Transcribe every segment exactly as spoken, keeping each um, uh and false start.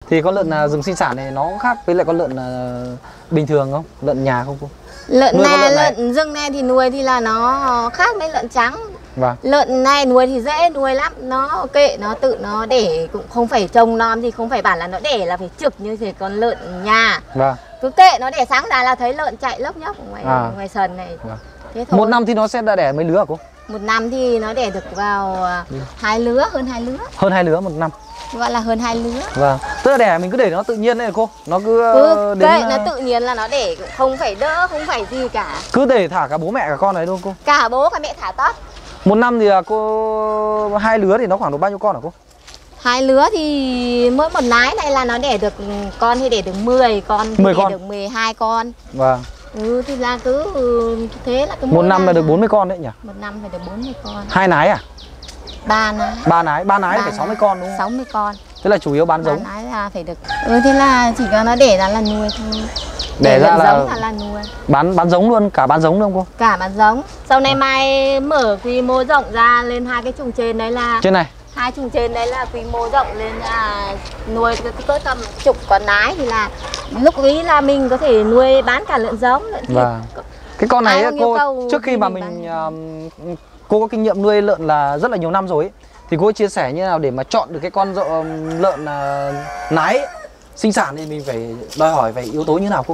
Thì con lợn uh, rừng sinh sản này nó khác với lại con lợn uh, bình thường không? Lợn nhà không cô? Lợn nuôi này, lợn, lợn này. rừng này thì nuôi thì là nó khác với lợn trắng. Vâng. Lợn này nuôi thì dễ nuôi lắm, nó kệ nó tự nó đẻ, cũng không phải trông non thì không phải bảo là nó đẻ là phải trực như thế. Còn lợn nhà Vâng. cứ kệ nó đẻ sáng ra là thấy lợn chạy lốc nhốc ở ngoài, à. ngoài sân này. Vâng. Thế thôi. Một năm thì nó sẽ đã đẻ mấy lứa hả cô? Một năm thì nó đẻ được vào ừ. hai lứa, hơn hai lứa. Hơn hai lứa một năm. Gọi là hơn hai lứa. Vâng. Tức là đẻ mình cứ để nó tự nhiên đấy cô. Nó cứ, cứ đến kệ nó tự nhiên là nó đẻ, không phải đỡ, không phải gì cả. Cứ để thả cả bố mẹ cả con này luôn cô? Cả bố cả mẹ thả tất. Một năm thì cô hai lứa thì nó khoảng được bao nhiêu con hả cô? Hai lứa thì mỗi một nái này là nó đẻ được con thì đẻ được mười con, thì mười đẻ con. được mười hai con. Vâng. Ừ thì là cứ thế là cứ một năm là được bốn mươi con đấy nhỉ? Một năm phải được bốn mươi con. Hai nái à? Ba nái. Ba nái, ba nái ba phải sáu mươi con đúng không? sáu mươi con. Thế là chủ yếu bán giống. Ba nái là phải được. Ừ thế là chỉ có nó để ra là nuôi thôi. Để, để ra là giống là, là nuôi. Bán bán giống luôn, cả bán giống luôn cô? Cả bán giống. Sau này mai mở quy mô rộng ra lên hai cái chuồng trên đấy là trên này. Hai chuồng trên đấy là quy mô rộng lên là nuôi cỡ tầm chục con nái thì là lúc ấy là mình có thể nuôi bán cả lợn giống, lợn thịt. Vâng. Cái con này ấy, cô trước khi mà mình uh, cô có kinh nghiệm nuôi lợn là rất là nhiều năm rồi ấy, thì cô chia sẻ như nào để mà chọn được cái con lợn uh, nái ấy, sinh sản thì mình phải đòi hỏi về yếu tố như nào cô?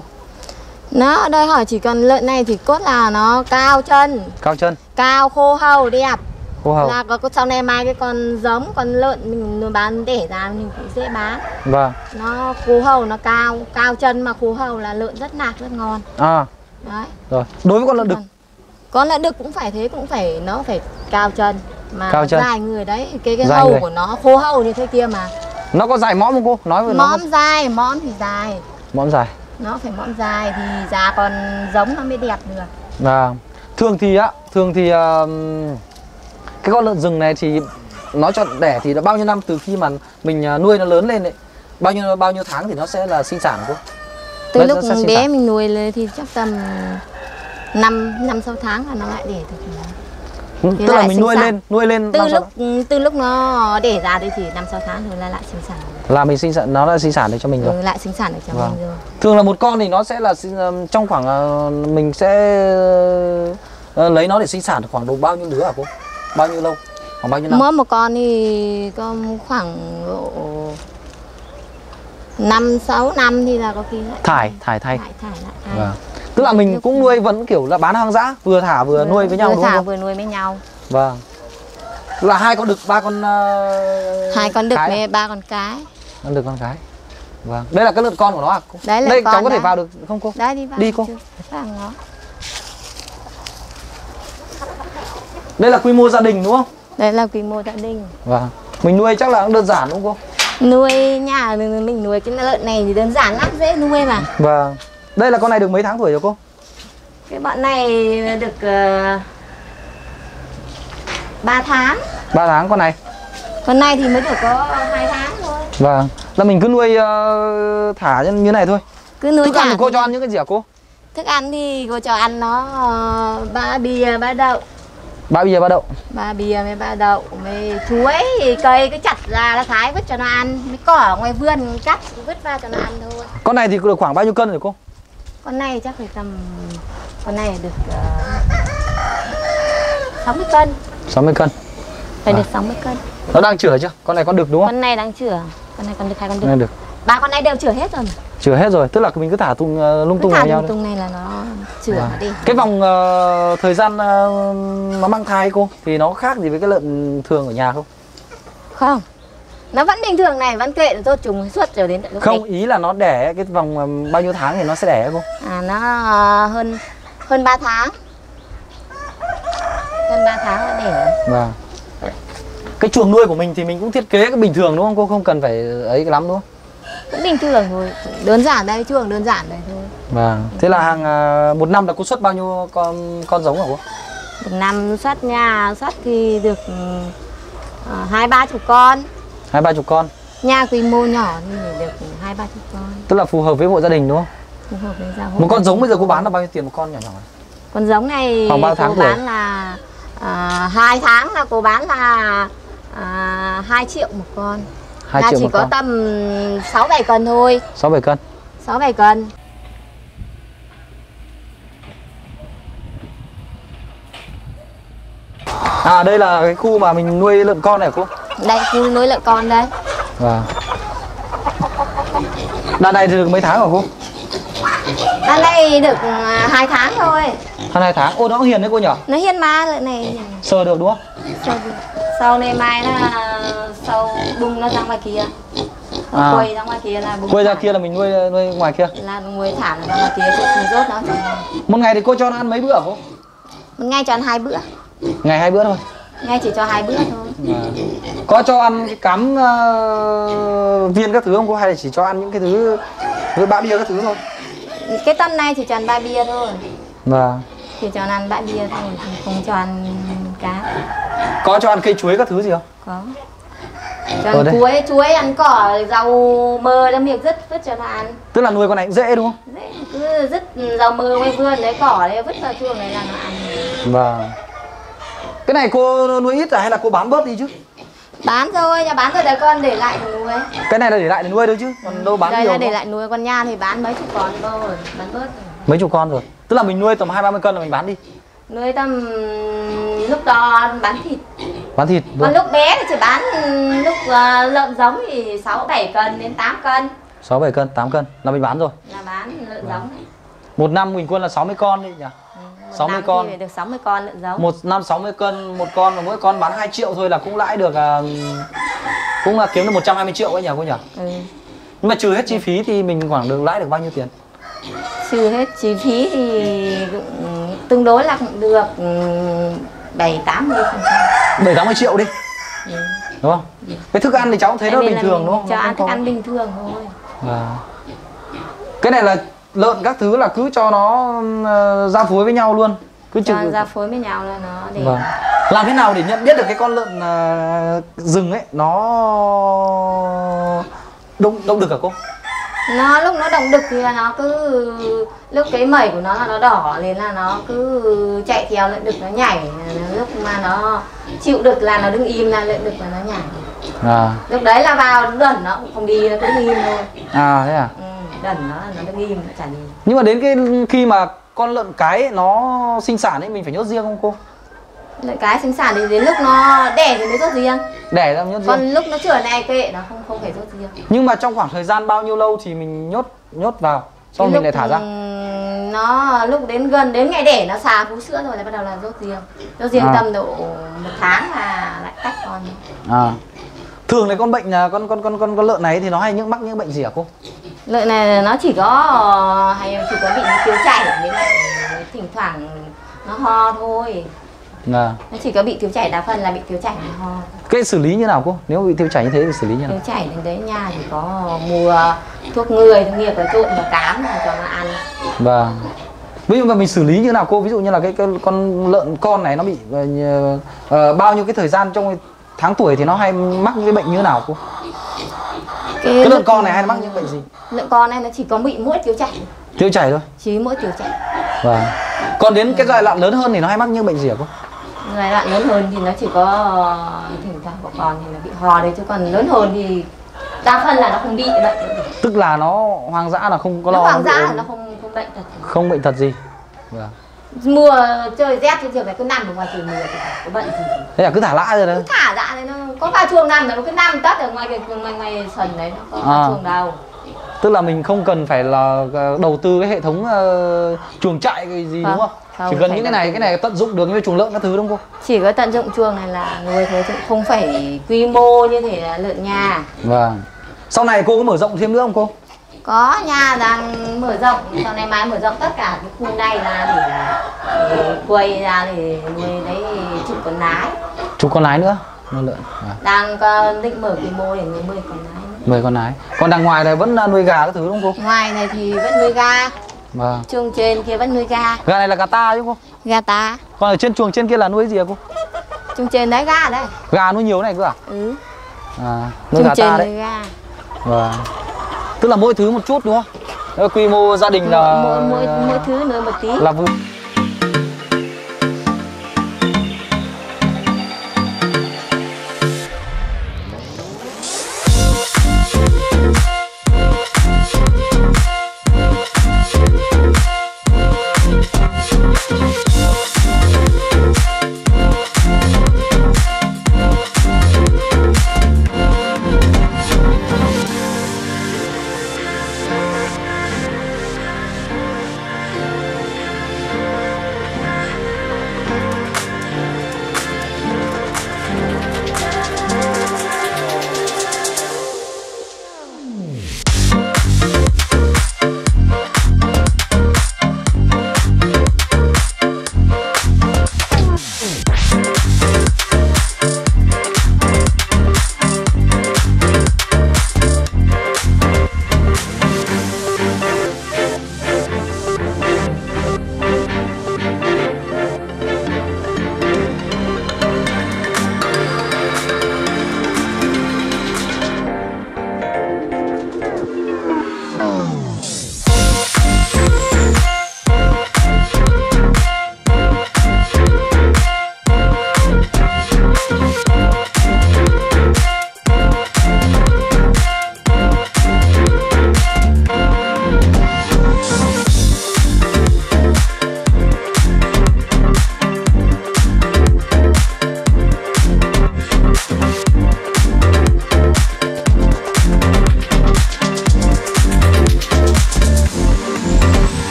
Nó đòi hỏi chỉ cần lợn này thì cốt là nó cao chân, cao chân, cao khô hầu đẹp. Khô hầu. Là có sau này mai cái con giống con lợn mình bán để ra mình cũng dễ bán. Vâng. Nó khô hầu, nó cao, cao chân mà khô hầu là lợn rất nạc, rất ngon. À. Đấy. Rồi. Đối với con lợn đực. Con lợn đực cũng phải thế, cũng phải nó phải cao chân mà cao chân. dài người đấy, cái cái hầu người. Của nó khô hầu như thế kia mà. Nó có dài mõm không cô? Nói với nó. Mõm dài, mõm thì dài. Mõm dài. Nó phải mõm dài thì già còn giống nó mới đẹp được. Vâng. Thường thì á, thường thì uh, cái con lợn rừng này thì nói cho đẻ thì đã bao nhiêu năm từ khi mà mình nuôi nó lớn lên đấy, bao nhiêu bao nhiêu tháng thì nó sẽ là sinh sản cô? Từ nó, lúc nó bé sản. Mình nuôi lên thì chắc tầm năm năm sáu tháng là nó lại đẻ được. Tức là mình nuôi sản. lên nuôi lên từ lúc từ lúc nó đẻ ra đây thì năm sáu tháng rồi là lại sinh sản. Là mình sinh sản, nó đã sinh sản được cho mình rồi. Ừ, lại sinh sản được cho vâng. mình rồi. Thường là một con thì nó sẽ là trong khoảng mình sẽ lấy nó để sinh sản khoảng độ bao nhiêu lứa hả cô? Bao nhiêu lâu? Khoảng bao nhiêu năm? Mỗi một con thì có khoảng độ năm sáu năm thì là có khi lại thải thải thay. Thải, thải, lại, thải. Vâng. Tức là mình cũng nuôi vẫn kiểu là bán hoang dã, vừa thả vừa, vừa nuôi với nhau vừa đúng thả, không? Vừa nuôi với nhau. Vâng. Là hai con đực, ba con uh, hai con đực với ba con cái. Con đực con cái. Vâng. Đây là cái lợn con của nó à cô? Đấy là đây con cháu có đã. thể vào được không cô? Đấy đi vào. Đi cô. Vào nó. Đây là quy mô gia đình đúng không? Đây là quy mô gia đình. Vâng. Mình nuôi chắc là cũng đơn giản đúng không cô? Nuôi nhà mình nuôi cái lợn này thì đơn giản lắm, dễ nuôi mà. Vâng. Đây là con này được mấy tháng tuổi rồi cô? Cái bọn này được uh, ba tháng. ba tháng con này. Con này thì mới được có hai tháng thôi. Vâng. Là mình cứ nuôi uh, thả như này thôi. Cứ nuôi thức ăn thì cô cho ăn những cái gì hả cô? Thức ăn thì cô cho ăn nó uh, ba bìa ba đậu. Ba bìa ba đậu. Ba bìa với ba đậu, với chuối cây cái chặt ra nó thái vứt cho nó ăn, với cỏ ở ngoài vườn cắt vứt vào cho nó ăn thôi. Con này thì được khoảng bao nhiêu cân rồi cô? Con này chắc phải tầm, con này được uh, sáu mươi cân. sáu mươi cân. Phải à. Được sáu mươi cân. Nó đang chửa chưa? Con này con đực đúng không? Con này đang chửa. Con này con đực hai con đực. Này được. Ba con này đều chửa hết rồi mà. Chửa hết rồi, tức là mình cứ thả tung uh, lung tung vào nhau. Lung tung này là nó chửa à. đi. Cái vòng uh, thời gian uh, nó mang thai cô thì nó khác gì với cái lợn thường ở nhà không? Không. Nó vẫn bình thường này, vẫn kệ tốt trùng suốt rồi đến tận lúc không này. Ý là nó đẻ cái vòng um, bao nhiêu tháng thì nó sẽ đẻ cô? À nó uh, hơn hơn ba tháng. Hơn ba tháng nó đẻ. Vâng. Cái chuồng nuôi của mình thì mình cũng thiết kế cái bình thường đúng không cô? Không cần phải ấy cái lắm đúng không? Cũng bình thường thôi, đơn giản đây, chuồng đơn giản đây thôi. Vâng. Thế là hàng uh, một năm là cô xuất bao nhiêu con con giống hả cô? Một năm xuất nhà xuất thì được uh, hai ba chục con. Hai ba chục con. Nhà quy mô nhỏ thì được hai ba chục con. Tức là phù hợp với hộ gia đình đúng không? Phù hợp với gia Một con giống bây giờ cô bán là bao nhiêu tiền một con nhỏ nhỏ này? Con giống này khoảng bao tháng cô tuổi? bán là uh, hai tháng là cô bán là uh, hai triệu một con. hai là triệu chỉ một có con. tầm sáu bảy cân thôi. sáu bảy cân. sáu bảy cân. À đây là cái khu mà mình nuôi lợn con này cô. Đây khu nuôi lợn con đây. Vâng. Đàn này thì được mấy tháng hả cô? Đàn này được hai tháng thôi. Hơn hai tháng. Ô nó cũng hiền đấy cô nhỉ? Nó hiền mà, lợn này Sờ được đúng không? sau, sau này mai là sau bung nó ra ngoài kia. Nó À. quay ra ngoài kia là bung. Quay ra thả. kia là mình nuôi nuôi ngoài kia. Là nuôi thả nó ra ngoài kia chứ không rốt nó. Một ngày thì cô cho nó ăn mấy bữa hả cô? Một ngày cho ăn hai bữa. Ngày hai bữa thôi. Ngày chỉ cho hai bữa thôi. À. Có cho ăn cái cám uh, viên các thứ không cô, hay là chỉ cho ăn những cái thứ với bã bia các thứ thôi? Cái tâm này chỉ cho ăn ba bia thôi. Vâng. Chỉ cho ăn bã bia thôi, không cho ăn cá. Có cho ăn cây chuối các thứ gì không? Có. Cho ăn chuối, chuối ăn cỏ, rau mơ nó miệng rất vứt cho nó ăn. Tức là nuôi con này cũng dễ đúng không? Dễ, cứ dứt rau mơ ngoài vườn đấy, cỏ đấy vứt vào chuồng này là nó ăn. Vâng. Cái này cô nuôi ít à hay là cô bán bớt đi chứ? Bán thôi, nhà bán rồi đấy con để lại để nuôi. Cái này là để lại để nuôi thôi chứ, còn đâu bán đây nhiều là để không? lại nuôi, con nha thì bán mấy chục con thôi, bán bớt rồi. Mấy chục con rồi. Tức là mình nuôi tầm hai ba mươi cân là mình bán đi. Nuôi tầm lúc đó bán thịt. Bán thịt. Còn lúc bé thì chỉ bán lúc uh, lợn giống thì sáu bảy cân đến tám cân. sáu bảy cân, tám cân là mình bán rồi. Là bán lợn giống. Một năm bình quân là sáu mươi con đi nhỉ? Ừ, sáu mươi con. thì được sáu mươi con lợn giống. Một năm sáu mươi cân một con, mà mỗi con bán hai triệu thôi là cũng lãi được, uh, cũng là kiếm được một trăm hai mươi triệu ấy nhỉ cô nhỉ? Ừ. Nhưng mà trừ hết chi phí thì mình khoảng được lãi được bao nhiêu tiền? Trừ hết chi phí thì cũng tương đối là cũng được bảy tám mươi phần trăm. bảy tám mươi triệu đi. Ừ. Đúng không? Cái thức ăn thì cháu cũng thấy nó bình thường đúng không? Cho Nó ăn không thức có- ăn bình thường thôi. À. Cái này là lợn các thứ là cứ cho nó uh, ra phối với nhau luôn, cứ Cho chừng ra phối với nhau là nó để. vâng. Làm thế nào để nhận biết được cái con lợn uh, rừng ấy nó đông đông đực hả cô? Nó lúc nó động đực thì là nó cứ lúc cái mẩy của nó là nó đỏ lên là nó cứ chạy theo lợn đực nó nhảy, lúc mà nó chịu đực là nó đứng im, là lợn đực là nó nhảy. À. Lúc đấy là vào đẩn nó cũng không đi, nó cứ đứng im thôi. À thế à? Ừ, đẩn nó là nó đứng im, nó chả đi. Nhưng mà đến cái khi mà con lợn cái ấy, nó sinh sản ấy mình phải nhốt riêng không cô? Lợn cái sinh sản thì đến lúc nó đẻ thì mới rốt riêng. Đẻ ra nhốt riêng. Còn lúc nó chữa này kệ nó không không phải rốt riêng. Nhưng mà trong khoảng thời gian bao nhiêu lâu thì mình nhốt nhốt vào, xong Cái mình lúc, lại thả ra? ừm, nó lúc đến gần đến ngày đẻ nó xà vú sữa rồi là bắt đầu là rốt riêng. Rốt riêng À. tầm độ một tháng là lại tách con. À. Thường là con bệnh là con con con con con lợn này thì nó hay những mắc những bệnh gì hả cô? Lợn này nó chỉ có hay chỉ có bị tiêu chảy, với lại thỉnh thoảng nó ho thôi. À. Nó chỉ có bị tiêu chảy, đa phần là bị tiêu chảy và ho. Cái xử lý như nào cô? Nếu bị tiêu chảy như thế thì xử lý như nào? Tiêu chảy đến đấy nhà thì có mua thuốc người, thuốc nghiệp và trộn vào cám rồi cho nó ăn. Vâng. Ví dụ mà mình xử lý như nào cô? Ví dụ như là cái, cái con lợn con này nó bị uh, uh, bao nhiêu cái thời gian trong tháng tuổi thì nó hay mắc những cái bệnh như thế nào cô? Cái, Cái lợn con này hay mắc những bệnh gì? Lợn con này nó chỉ có bị mỗi tiêu chảy, Tiêu chảy thôi. chỉ mỗi tiêu chảy. Vâng. Còn đến cái giai đoạn lớn hơn thì nó hay mắc những bệnh gì hả cô? Giai đoạn lớn hơn thì nó chỉ có thỉnh thoảng của con thì nó bị ho đấy, chứ còn lớn hơn thì đa phần là nó không bị bệnh. Tức là nó hoang dã là không có Nó lo. hoang bị dã ốm. là nó không không bệnh thật. Không bệnh thật gì. Vâng. Mùa trời rét thì thường phải cứ nằm ở ngoài trời mưa thì chẳng có bệnh gì. Thế là cứ thả lã rồi đấy. Cứ thả dạ đấy, nó có vào chuồng nằm nó cứ nằm tất ở ngoài cái ngoài, ngoài sân đấy, nó có À. vào chuồng đâu. Tức là mình không cần phải là ờ, đầu tư cái hệ thống uh, chuồng trại cái gì Không, đúng không? không, Chỉ cần phải những cái đầu này, tư. cái này tận dụng được như chuồng lợn các thứ đúng không cô? Chỉ có tận dụng chuồng này là nuôi thôi chứ không phải quy mô như thể là lợn nhà. Vâng. Sau này cô có mở rộng thêm nữa không cô? Có, nhà đang mở rộng, sau này mai mở rộng tất cả cái khu này ra để, để quay ra để nuôi đấy chục con nái. Chục con lái nữa. Nuôi lợn. À. Đang có định mở quy mô để nuôi mười con nái nữa. mười con lái. Còn đằng ngoài này vẫn nuôi gà các thứ đúng không cô? Ngoài này thì vẫn nuôi gà, Vâng. chuồng trên kia vẫn nuôi gà, Gà này là gà ta chứ cô? gà ta. Còn ở trên chuồng trên kia là nuôi gì hả cô? Chuồng trên đấy gà đấy. Gà nuôi nhiều này cơ à? Ừ. À, nuôi Chuồng gà trên ta nuôi đấy. gà. Vâng. Tức là mỗi thứ một chút đúng không? Nếu quy mô gia đình là Mỗi, mỗi, mỗi thứ nuôi một tí. là vừa.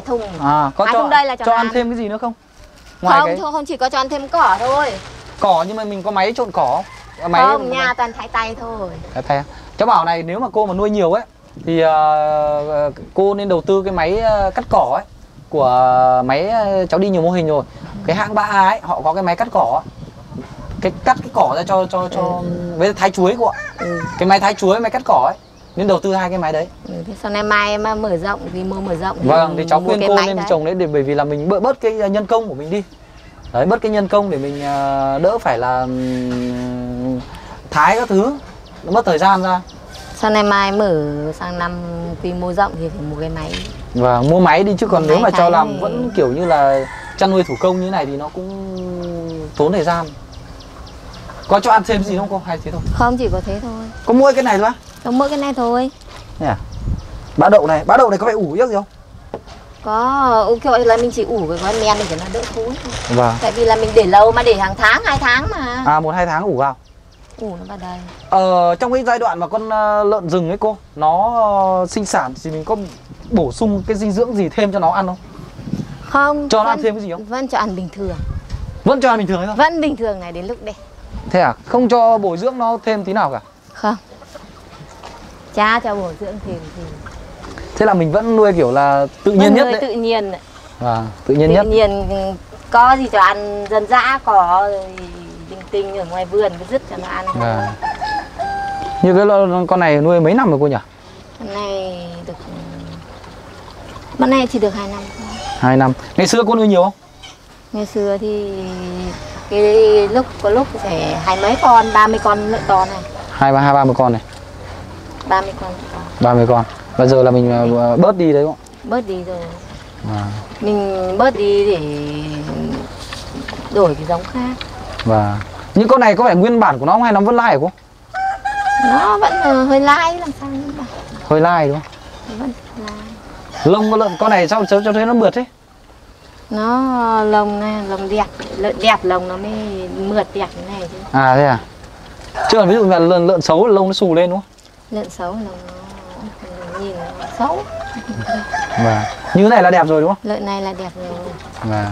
thùng. À, có hai cho thùng đây là cho, cho ăn ăn thêm cái gì nữa không? Ngoài không, cái thôi không chỉ có cho ăn thêm cỏ thôi. cỏ, nhưng mà mình có máy trộn cỏ không? À, máy Không, nhà toàn thái tay thôi. Thái tay. Cháu bảo này, nếu mà cô mà nuôi nhiều ấy thì uh, cô nên đầu tư cái máy uh, cắt cỏ ấy, của máy uh, cháu đi nhiều mô hình rồi. Cái hãng ba A ấy, họ có cái máy cắt cỏ ấy. Cái cắt cái cỏ ra cho cho cho ừ. với thái chuối cô ạ. Ừ. Cái máy thái chuối, máy cắt cỏ ấy, nên đầu tư hai cái máy đấy. Ừ, thế sau này mai em mở rộng thì mua mở rộng. Vâng, thì cháu khuyên cô nên trồng đấy, để bởi vì là mình bớt bớt cái nhân công của mình đi. Đấy, bớt cái nhân công để mình uh, đỡ phải là um, thái các thứ, nó mất thời gian ra. Sau này mai mở sang năm quy mô rộng thì phải mua cái máy. Vâng, mua máy đi, chứ còn mua nếu mà cho làm thì... vẫn kiểu như là chăn nuôi thủ công như thế này thì nó cũng tốn thời gian. Có cho ăn thêm gì không cô, hay thế thôi? Không, chỉ có thế thôi. Có mỗi cái này thôi á? Có mỗi cái này thôi. Thế à? Bã đậu này, bã đậu này có phải ủ biết gì không? Có, kiểu là mình chỉ ủ cái con men này cho nó đỡ thối thôi. Vâng. Tại vì là mình để lâu mà, để hàng tháng, hai tháng mà. À, một hai tháng ủ vào. Ủ nó vào đây. Ờ, trong cái giai đoạn mà con uh, lợn rừng ấy cô, nó uh, sinh sản thì mình có bổ sung cái dinh dưỡng gì thêm cho nó ăn không? Không. Cho vẫn, nó ăn thêm cái gì không? Vẫn cho ăn bình thường. Vẫn cho ăn bình thường thôi? Vẫn bình thường này đến lúc đây. Thế à? Không cho bổ dưỡng nó thêm tí nào cả? Không. Cha cho bổ dưỡng thêm thì. Thế là mình vẫn nuôi kiểu là tự nhiên vẫn nhất nuôi đấy. tự nhiên đấy. À, tự nhiên tự nhất. Tự nhiên có gì cho ăn dân dã, có linh tinh ở ngoài vườn cứ dứt cho nó ăn. À. Như cái con này nuôi mấy năm rồi cô nhỉ? Con này được, con này chỉ được hai năm thôi. Hai năm. Ngày xưa cô nuôi nhiều không? Ngày xưa thì cái lúc có lúc phải hai mấy con, ba mươi con lợn to này. Hai ba hai ba mươi con này. Ba mươi con. Ba mươi con. Bây giờ là mình bớt đi đấy đúng không? Bớt đi rồi. À. Mình bớt đi để đổi cái giống khác. Và những con này có phải nguyên bản của nó không hay nó vẫn lai hả cô? Nó vẫn hơi lai, làm sao nguyên bản. Hơi lai đúng không? Vẫn lai. Lông con lợn con này sao cho thấy nó mượt thế? Nó lông này, lông đẹp, lợn đẹp lông nó mới mượt đẹp như này chứ. À thế à? Chứ còn ví dụ là lợn lợn xấu lông nó xù lên đúng không? Lợn xấu lông nó nhìn nó xấu. Và như thế này là đẹp rồi đúng không? Lợn này là đẹp rồi. Và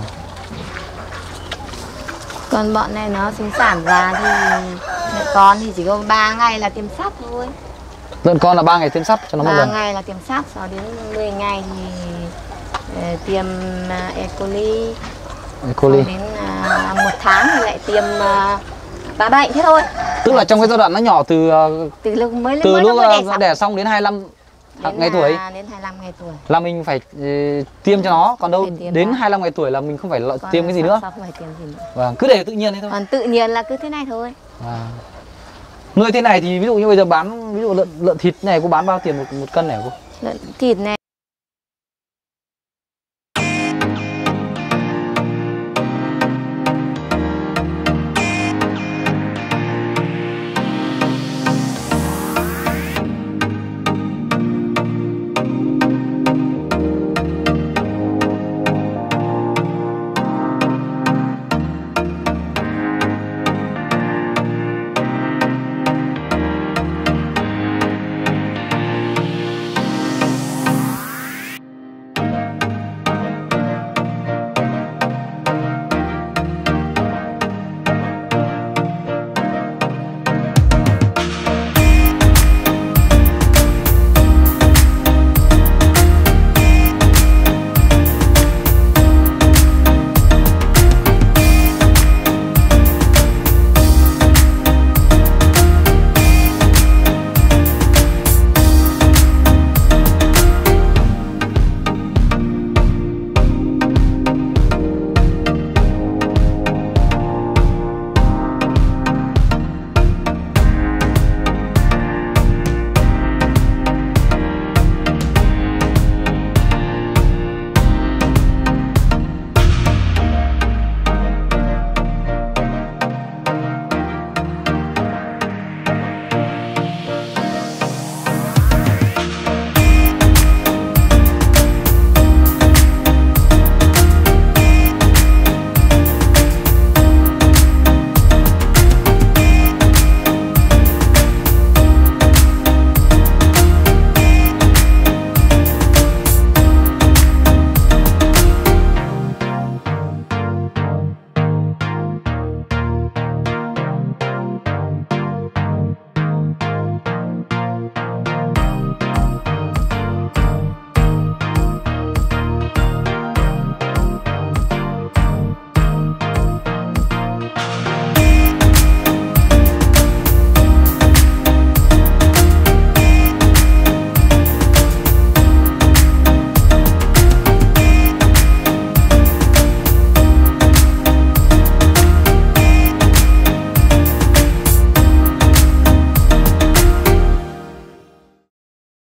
còn bọn này nó sinh sản ra thì lợn con thì chỉ có ba ngày là tiêm sắt thôi. Lợn con là ba ngày tiêm sắt cho nó một lần. ba ngày là tiêm sắt, sau đến mười ngày thì uh, tiêm uh, E. coli. E. coli. Sau đến uh, một tháng thì lại tiêm uh, ba bệnh thế thôi. Tức là trong cái giai đoạn nó nhỏ từ uh, từ lúc mới từ mới lúc nó đẻ, đẻ, đẻ xong đến hai mươi lăm đến ngày tuổi. Đến hai mươi lăm ngày tuổi. Là mình phải uh, tiêm cho nó, còn đâu đến đó. hai mươi lăm ngày tuổi là mình không phải còn tiêm cái gì nữa. Không phải tiêm gì nữa. Vâng, cứ để tự nhiên thế thôi. Còn tự nhiên là cứ thế này thôi. À. Nuôi thế này thì ví dụ như bây giờ bán ví dụ lợn lợn thịt này cô bán bao tiền một một cân này cô? Lợn thịt này